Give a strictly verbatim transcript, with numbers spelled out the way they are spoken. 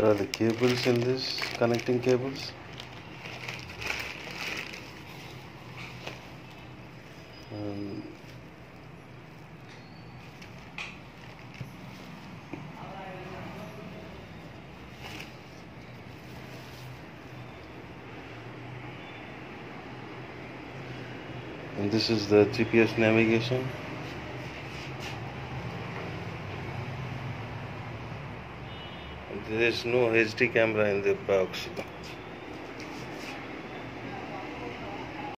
are the cables in this, connecting cables. Um, and this is the G P S navigation. There is no H D camera in the box.